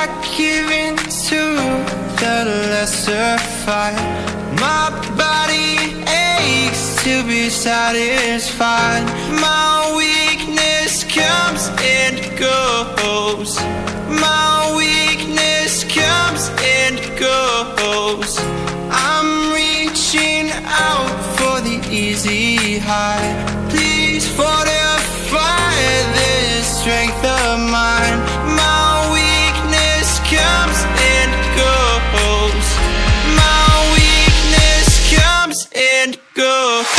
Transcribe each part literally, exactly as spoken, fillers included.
give in to the lesser fight. My body aches to be satisfied. My weakness comes and goes. My weakness comes and goes. I'm reaching out for the easy high. Please fortify this strength of mine. My weakness comes and goes. My weakness comes and goes.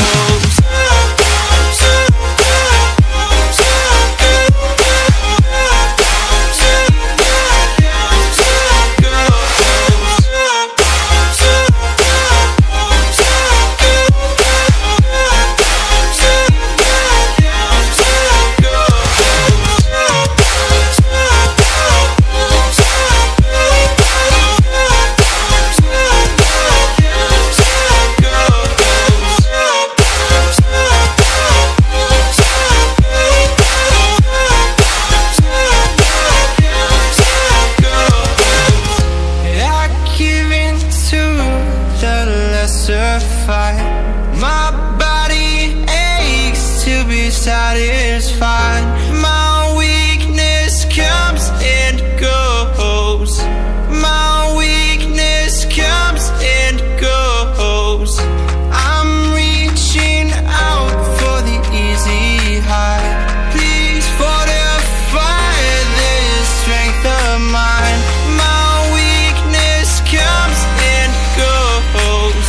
My body aches to be satisfied. My weakness comes and goes. My weakness comes and goes. I'm reaching out for the easy high. Please fortify this strength of mine. My weakness comes and goes.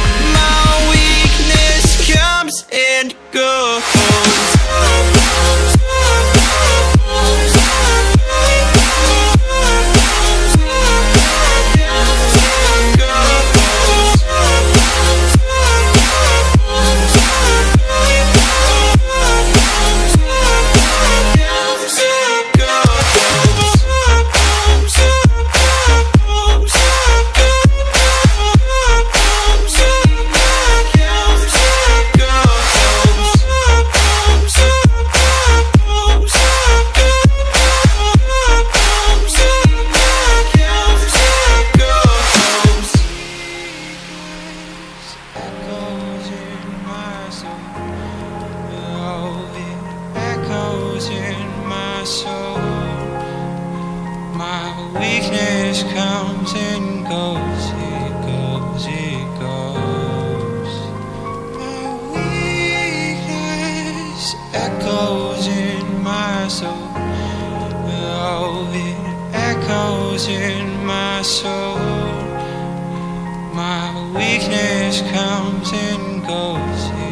And go. My weakness comes and goes, it goes, it goes. My weakness echoes in my soul. Oh, it echoes in my soul. My weakness comes and goes.